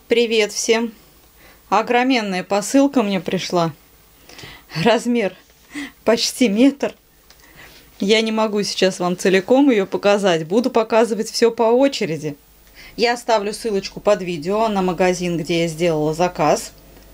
Привет всем! Огроменная посылка мне пришла. Размер почти метр. Я не могу сейчас вам целиком ее показать. Буду показывать все по очереди. Я оставлю ссылочку под видео на магазин, где я сделала заказ.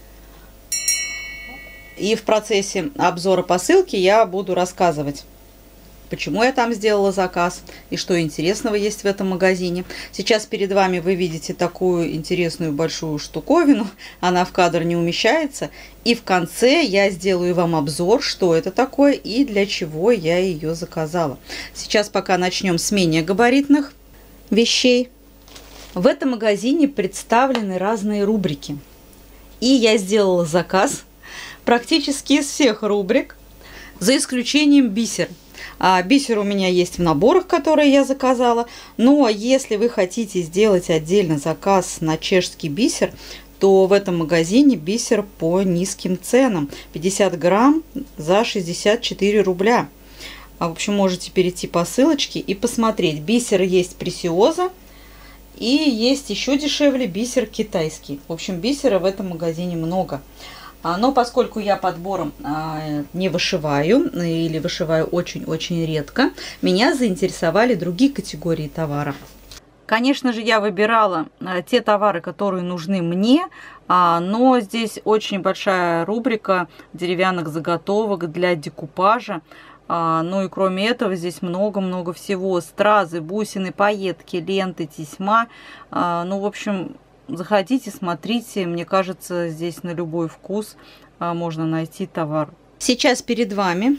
И в процессе обзора посылки я буду рассказывать, почему я там сделала заказ и что интересного есть в этом магазине. Сейчас перед вами вы видите такую интересную большую штуковину. Она в кадр не умещается. И в конце я сделаю вам обзор, что это такое и для чего я ее заказала. Сейчас пока начнем с менее габаритных вещей. В этом магазине представлены разные рубрики. И я сделала заказ практически из всех рубрик, за исключением бисера. Бисер у меня есть в наборах, которые я заказала. Но если вы хотите сделать отдельно заказ на чешский бисер, то в этом магазине бисер по низким ценам. 50 грамм за 64 рубля. В общем, можете перейти по ссылочке и посмотреть. Бисер есть Пресиоза. И есть еще дешевле бисер китайский. В общем, бисера в этом магазине много. Но поскольку я подбором не вышиваю или вышиваю очень-очень редко, меня заинтересовали другие категории товаров. Конечно же, я выбирала те товары, которые нужны мне, но здесь очень большая рубрика деревянных заготовок для декупажа. Ну и кроме этого здесь много-много всего. Стразы, бусины, пайетки, ленты, тесьма. Ну, в общем... Заходите, смотрите, мне кажется, здесь на любой вкус можно найти товар. Сейчас перед вами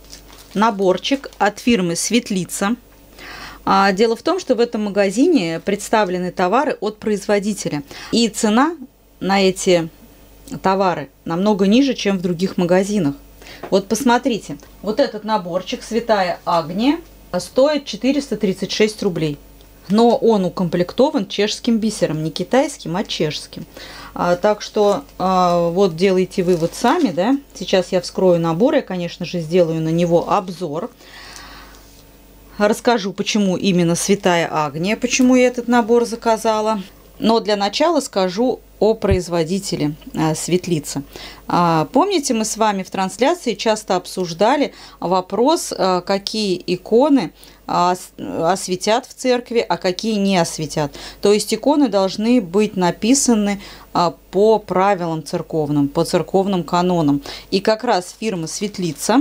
наборчик от фирмы Светлица. Дело в том, что в этом магазине представлены товары от производителя. И цена на эти товары намного ниже, чем в других магазинах. Вот посмотрите, вот этот наборчик «Святая Агния» стоит 436 рублей. Но он укомплектован чешским бисером, не китайским, а чешским. Так что вот делайте вывод сами, да. Сейчас я вскрою набор, я, конечно же, сделаю на него обзор. Расскажу, почему именно Святая Агния, почему я этот набор заказала. Но для начала скажу о производителе Светлица. Помните, мы с вами в трансляции часто обсуждали вопрос, какие иконы осветят в церкви, а какие не осветят. То есть иконы должны быть написаны по правилам церковным, по церковным канонам. И как раз фирма Светлица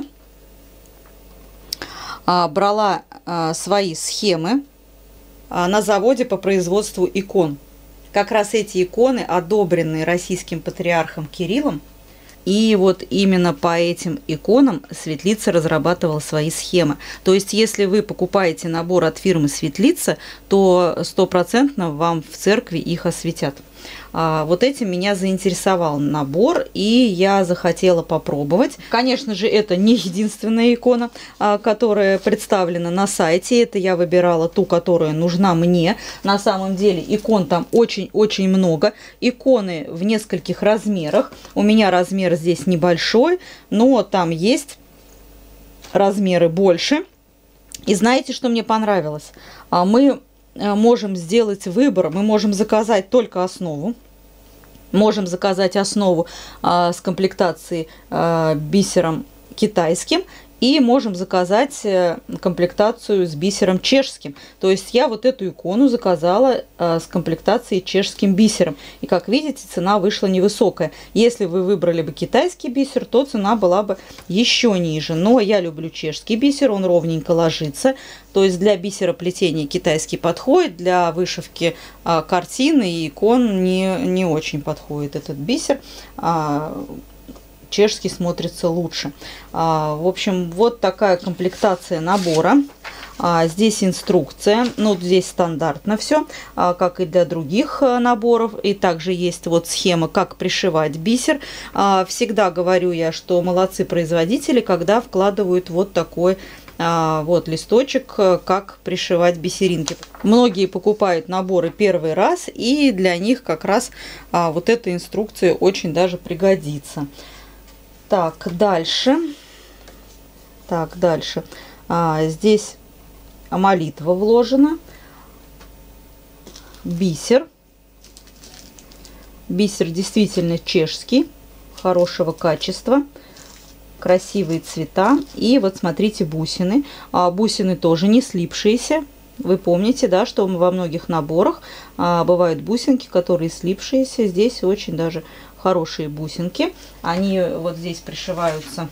брала свои схемы на заводе по производству икон. Как раз эти иконы одобрены российским патриархом Кириллом. И вот именно по этим иконам Светлица разрабатывала свои схемы. То есть, если вы покупаете набор от фирмы Светлица, то 100% вам в церкви их осветят. Вот этим меня заинтересовал набор, и я захотела попробовать. Конечно же, это не единственная икона, которая представлена на сайте. Это я выбирала ту, которая нужна мне. На самом деле икон там очень-очень много. Иконы в нескольких размерах. У меня размер здесь небольшой, но там есть размеры больше. И знаете, что мне понравилось? Мы можем сделать выбор, мы можем заказать только основу. Можем заказать основу с комплектацией бисером китайским. И можем заказать комплектацию с бисером чешским. То есть я вот эту икону заказала с комплектацией чешским бисером. И как видите, цена вышла невысокая. Если вы выбрали бы китайский бисер, то цена была бы еще ниже. Но я люблю чешский бисер, он ровненько ложится. То есть для бисероплетения китайский подходит, для вышивки картины и икон не очень подходит этот бисер. Чешский смотрится лучше. В общем, вот такая комплектация набора. Здесь инструкция, ну здесь стандартно все, как и для других наборов. И также есть вот схема, как пришивать бисер. Всегда говорю я, что молодцы производители, когда вкладывают вот такой вот листочек, как пришивать бисеринки. Многие покупают наборы первый раз, и для них как раз вот эта инструкция очень даже пригодится. Так, дальше. Здесь молитва вложена, бисер, Бисер действительно чешский, хорошего качества, красивые цвета. И вот смотрите, бусины. Бусины тоже не слипшиеся. Вы помните, да, что во многих наборах бывают бусинки, которые слипшиеся. Здесь очень даже хорошие бусинки. Они вот здесь пришиваются,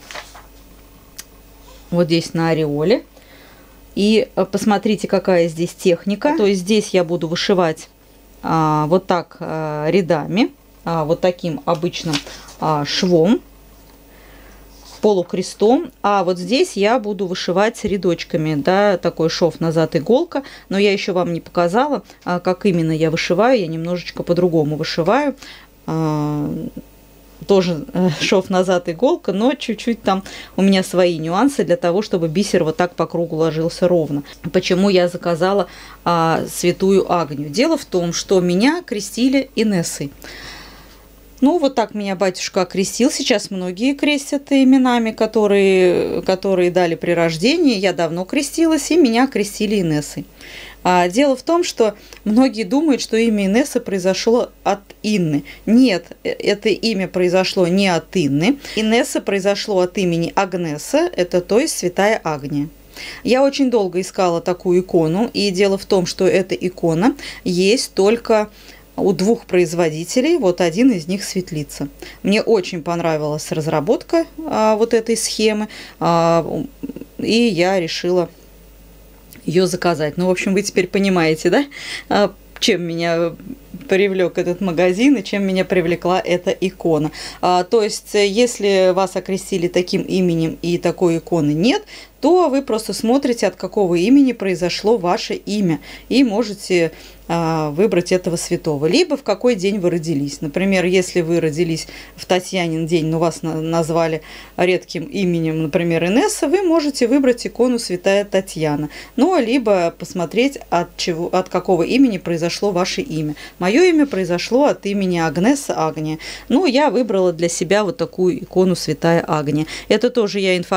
вот здесь на ореоле. И посмотрите, какая здесь техника. То есть здесь я буду вышивать вот так рядами, вот таким обычным швом, полукрестом, а вот здесь я буду вышивать рядочками, да, такой шов назад иголка, но я еще вам не показала, как именно я вышиваю, я немножечко по-другому вышиваю, тоже шов назад иголка, но чуть-чуть там у меня свои нюансы для того, чтобы бисер вот так по кругу ложился ровно. Почему я заказала святую Агнию? Дело в том, что меня крестили Инессой. Ну, вот так меня батюшка окрестил. Сейчас многие крестят именами, которые дали при рождении. Я давно крестилась, и меня крестили Инессой. Дело в том, что многие думают, что имя Инесса произошло от Инны. Нет, это имя произошло не от Инны. Инесса произошло от имени Агнеса, это то есть святая Агния. Я очень долго искала такую икону, и дело в том, что эта икона есть только у двух производителей, вот один из них Светлица. Мне очень понравилась разработка вот этой схемы, и я решила ее заказать. Ну, в общем, вы теперь понимаете, да, чем меня привлек этот магазин и чем меня привлекла эта икона. То есть, если вас окрестили таким именем и такой иконы нет, то вы просто смотрите, от какого имени произошло ваше имя, и можете выбрать этого святого. Либо в какой день вы родились. Например, если вы родились в Татьянин день, но вас назвали редким именем, например, Инесса, вы можете выбрать икону святая Татьяна. Ну, либо посмотреть, от какого имени произошло ваше имя. Мое имя произошло от имени Агнеса Агния. Ну, я выбрала для себя вот такую икону святая Агния. Это тоже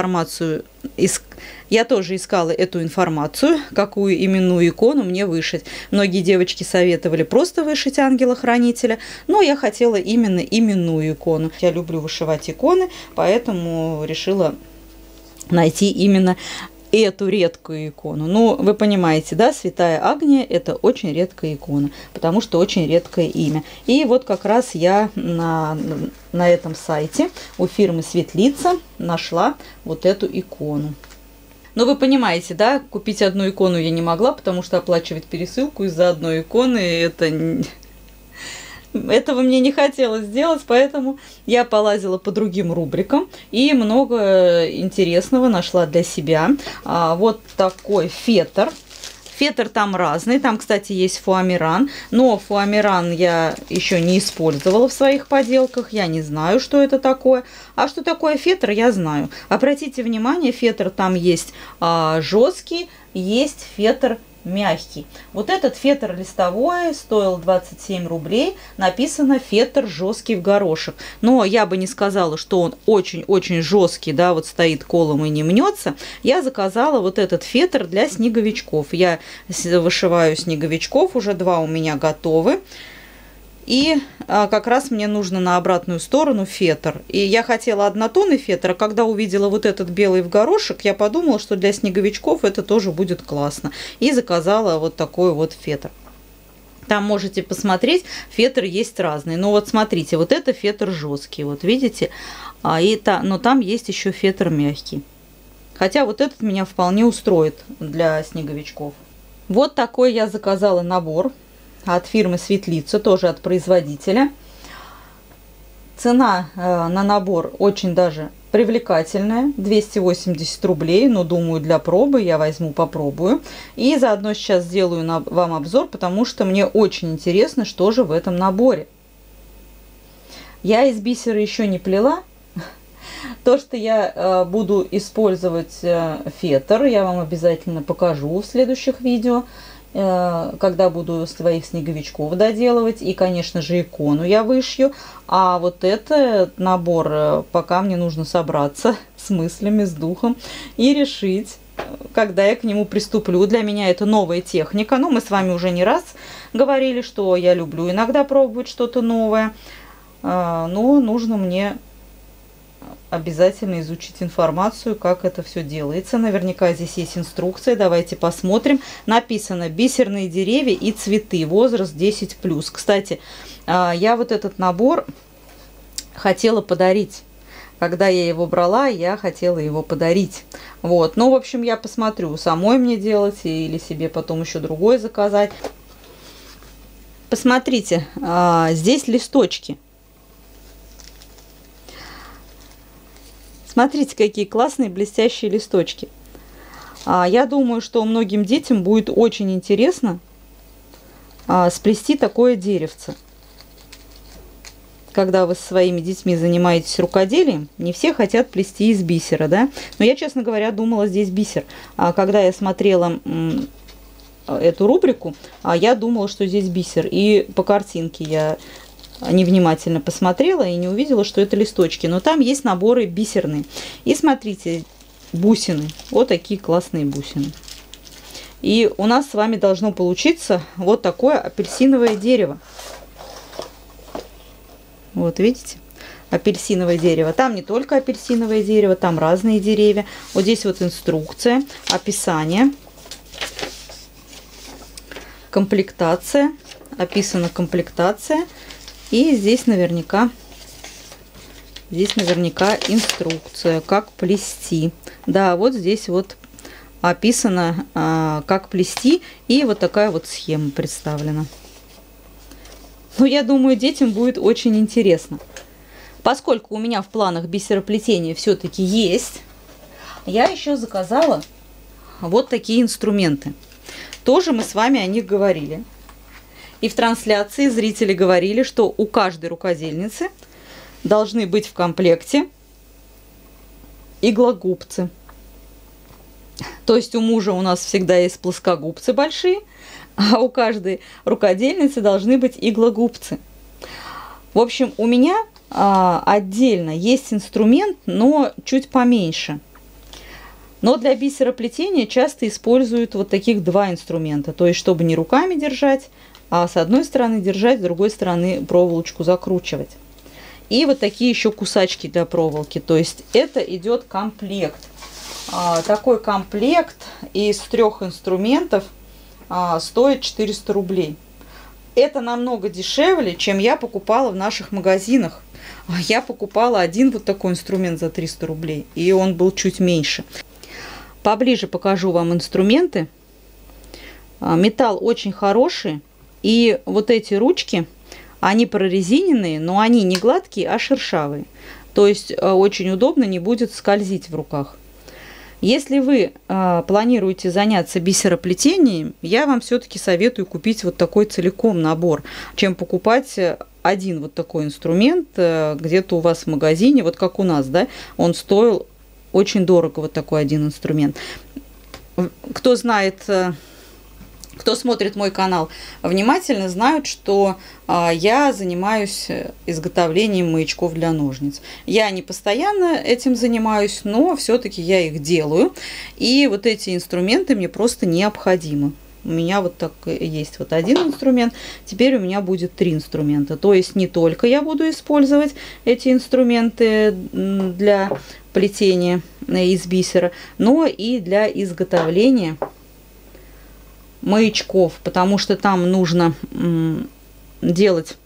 я тоже искала эту информацию, какую именную икону мне вышить. Многие девочки советовали просто вышить ангела-хранителя, но я хотела именно именную икону. Я люблю вышивать иконы, поэтому решила найти именно эту редкую икону. Ну, вы понимаете, да, святая Агния – это очень редкая икона, потому что очень редкое имя. И вот как раз я на этом сайте у фирмы Светлица нашла вот эту икону. Но вы понимаете, да, купить одну икону я не могла, потому что оплачивать пересылку из-за одной иконы этого мне не хотелось сделать, поэтому я полазила по другим рубрикам и много интересного нашла для себя. Вот такой фетр. Фетр там разный, там, кстати, есть фуамиран, но фуамиран я еще не использовала в своих поделках, я не знаю, что это такое. А что такое фетр, я знаю. Обратите внимание, фетр там есть жесткий, есть фетр мягкий. Вот этот фетр листовой стоил 27 рублей. Написано фетр жесткий в горошек. Но я бы не сказала, что он очень-очень жесткий, да, вот стоит колом и не мнется. Я заказала вот этот фетр для снеговичков. Я вышиваю снеговичков, уже 2 у меня готовы. И как раз мне нужно на обратную сторону фетр. И я хотела однотонный фетр, а когда увидела вот этот белый в горошек, я подумала, что для снеговичков это тоже будет классно. И заказала вот такой вот фетр. Там можете посмотреть, фетр есть разный. Но вот смотрите, вот это фетр жесткий, вот видите? Но там есть еще фетр мягкий. Хотя вот этот меня вполне устроит для снеговичков. Вот такой я заказала набор от фирмы Светлица, тоже от производителя. Цена на набор очень даже привлекательная, 280 рублей, но думаю, для пробы я возьму, попробую. И заодно сейчас сделаю вам обзор, потому что мне очень интересно, что же в этом наборе. Я из бисера еще не плела. То, что я буду использовать фетр, я вам обязательно покажу в следующих видео, когда буду своих снеговичков доделывать. И, конечно же, икону я вышью. А вот этот набор, пока мне нужно собраться с мыслями, с духом и решить, когда я к нему приступлю. Для меня это новая техника. Но мы с вами уже не раз говорили, что я люблю иногда пробовать что-то новое. Но нужно мне обязательно изучить информацию, как это все делается. Наверняка здесь есть инструкция. Давайте посмотрим. Написано: бисерные деревья и цветы. Возраст 10+. Кстати, я вот этот набор хотела подарить. Когда я его брала, я хотела его подарить. Вот. Ну, в общем, я посмотрю, самой мне делать или себе потом еще другой заказать. Посмотрите, здесь листочки. Смотрите, какие классные блестящие листочки. Я думаю, что многим детям будет очень интересно сплести такое деревце. Когда вы со своими детьми занимаетесь рукоделием, не все хотят плести из бисера, да? Но я, честно говоря, думала, здесь бисер. Когда я смотрела эту рубрику, я думала, что здесь бисер. И по картинке я невнимательно посмотрела и не увидела, что это листочки. Но там есть наборы бисерные. И смотрите, бусины. Вот такие классные бусины. И у нас с вами должно получиться вот такое апельсиновое дерево. Вот видите, апельсиновое дерево. Там не только апельсиновое дерево, там разные деревья. Вот здесь вот инструкция, описание, комплектация, описана комплектация. И здесь наверняка инструкция, как плести. Да, вот здесь вот описано, как плести. И вот такая вот схема представлена. Но я думаю, детям будет очень интересно. Поскольку у меня в планах бисероплетение все-таки есть, я еще заказала вот такие инструменты. Тоже мы с вами о них говорили. И в трансляции зрители говорили, что у каждой рукодельницы должны быть в комплекте иглогубцы. То есть у мужа у нас всегда есть плоскогубцы большие, а у каждой рукодельницы должны быть иглогубцы. В общем, у меня отдельно есть инструмент, но чуть поменьше. Но для бисероплетения часто используют вот таких два инструмента. То есть, чтобы не руками держать, а с одной стороны держать, с другой стороны проволочку закручивать. И вот такие еще кусачки для проволоки. То есть, это идет комплект. Такой комплект из 3 инструментов стоит 400 рублей. Это намного дешевле, чем я покупала в наших магазинах. Я покупала один вот такой инструмент за 300 рублей, и он был чуть меньше. Поближе покажу вам инструменты. Металл очень хороший, и вот эти ручки, они прорезиненные, но они не гладкие, а шершавые. То есть очень удобно, не будет скользить в руках. Если вы планируете заняться бисероплетением, я вам все-таки советую купить вот такой целиком набор, чем покупать один вот такой инструмент где-то у вас в магазине, вот как у нас, да, он стоил очень дорого, вот такой один инструмент. Кто знает, кто смотрит мой канал внимательно, знают, что я занимаюсь изготовлением маячков для ножниц. Я не постоянно этим занимаюсь, но все-таки я их делаю. И вот эти инструменты мне просто необходимы. У меня вот так есть вот один инструмент, теперь у меня будет 3 инструмента. То есть не только я буду использовать эти инструменты для плетения из бисера, но и для изготовления маячков, потому что там нужно делать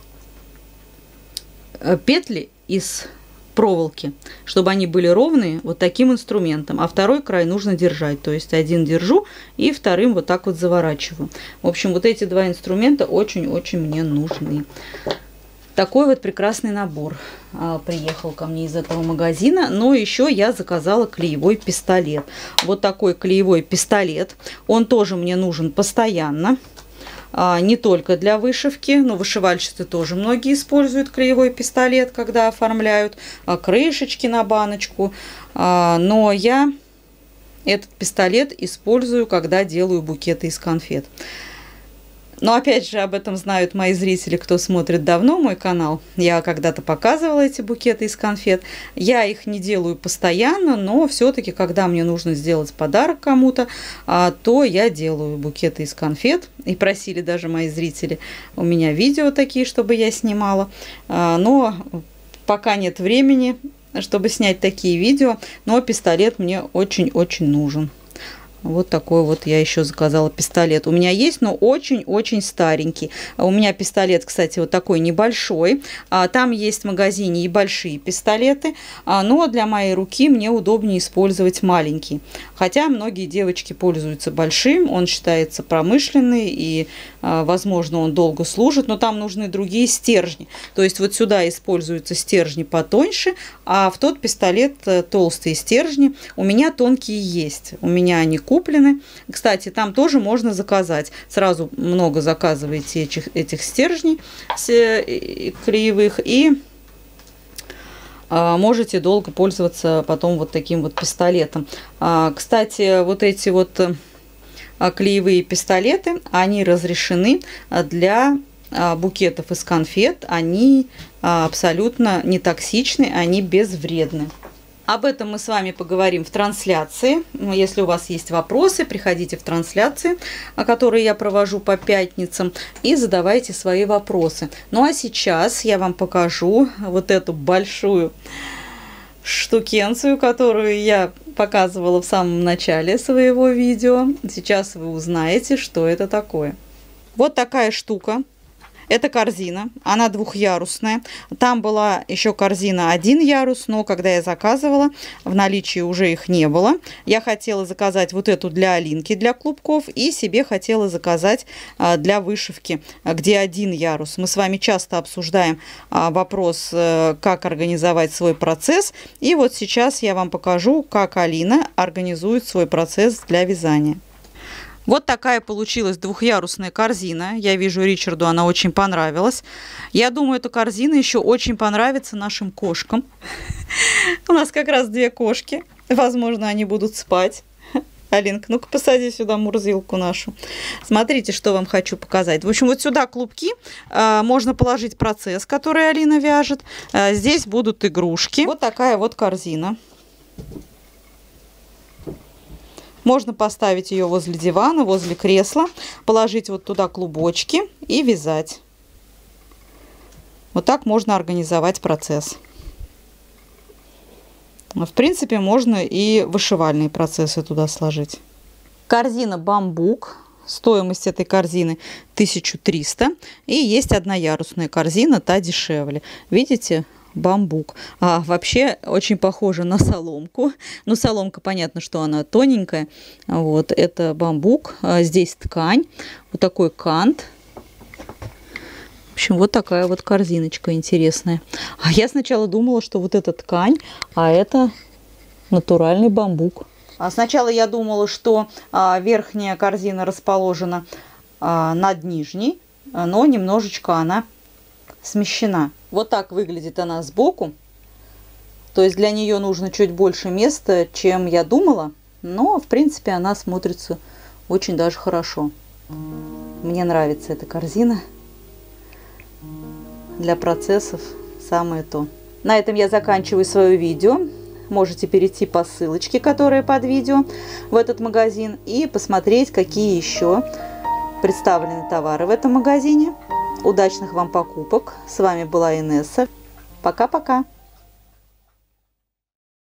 петли из проволоки, чтобы они были ровные вот таким инструментом, а второй край нужно держать, то есть один держу и вторым вот так вот заворачиваю. В общем, вот эти 2 инструмента очень-очень мне нужны. Такой вот прекрасный набор приехал ко мне из этого магазина. Но еще я заказала клеевой пистолет. Вот такой клеевой пистолет. Он тоже мне нужен постоянно. Не только для вышивки, но вышивальщицы тоже многие используют клеевой пистолет, когда оформляют крышечки на баночку. Но я этот пистолет использую, когда делаю букеты из конфет. Но опять же, об этом знают мои зрители, кто смотрит давно мой канал. Я когда-то показывала эти букеты из конфет. Я их не делаю постоянно, но все-таки, когда мне нужно сделать подарок кому-то, то я делаю букеты из конфет. И просили даже мои зрители у меня видео такие, чтобы я снимала. Но пока нет времени, чтобы снять такие видео, но пистолет мне очень-очень нужен. Вот такой вот я еще заказала пистолет. У меня есть, но очень-очень старенький. У меня пистолет, кстати, вот такой небольшой. Там есть в магазине и большие пистолеты, но для моей руки мне удобнее использовать маленький. Хотя многие девочки пользуются большим, он считается промышленный и, возможно, он долго служит, но там нужны другие стержни. То есть вот сюда используются стержни потоньше, а в тот пистолет толстые стержни. У меня тонкие есть, у меня они куплены. Кстати, там тоже можно заказать. Сразу много заказываете этих стержней клеевых и можете долго пользоваться потом вот таким вот пистолетом. Кстати, вот эти вот клеевые пистолеты, они разрешены для букетов из конфет. Они абсолютно не токсичны, они безвредны. Об этом мы с вами поговорим в трансляции. Если у вас есть вопросы, приходите в трансляции, которые я провожу по пятницам, и задавайте свои вопросы. Ну а сейчас я вам покажу вот эту большую штукенцию, которую я показывала в самом начале своего видео. Сейчас вы узнаете, что это такое. Вот такая штука. Это корзина, она двухъярусная. Там была еще корзина один ярус, но когда я заказывала, в наличии уже их не было. Я хотела заказать вот эту для Алинки, для клубков, и себе хотела заказать для вышивки, где один ярус. Мы с вами часто обсуждаем вопрос, как организовать свой процесс. И вот сейчас я вам покажу, как Алина организует свой процесс для вязания. Вот такая получилась двухъярусная корзина. Я вижу, Ричарду она очень понравилась. Я думаю, эта корзина еще очень понравится нашим кошкам. У нас как раз две кошки. Возможно, они будут спать. Алинка, ну-ка посади сюда Мурзилку нашу. Смотрите, что вам хочу показать. В общем, вот сюда клубки. Можно положить процесс, который Алина вяжет. Здесь будут игрушки. Вот такая вот корзина. Можно поставить ее возле дивана, возле кресла, положить вот туда клубочки и вязать. Вот так можно организовать процесс. В принципе, можно и вышивальные процессы туда сложить. Корзина бамбук. Стоимость этой корзины 1300. И есть одноярусная корзина, та дешевле. Видите? Бамбук. Вообще очень похоже на соломку. Но соломка, понятно, что она тоненькая. Вот, это бамбук. Здесь ткань. Вот такой кант. В общем, вот такая вот корзиночка интересная. А я сначала думала, что вот это ткань, а это натуральный бамбук. Сначала я думала, что верхняя корзина расположена над нижней, но немножечко она смещена. Вот так выглядит она сбоку. То есть для нее нужно чуть больше места, чем я думала. Но, в принципе, она смотрится очень даже хорошо. Мне нравится эта корзина. Для процессов самое то. На этом я заканчиваю свое видео. Можете перейти по ссылочке, которая под видео, в этот магазин, и посмотреть, какие еще представлены товары в этом магазине. Удачных вам покупок. С вами была Инесса. Пока-пока.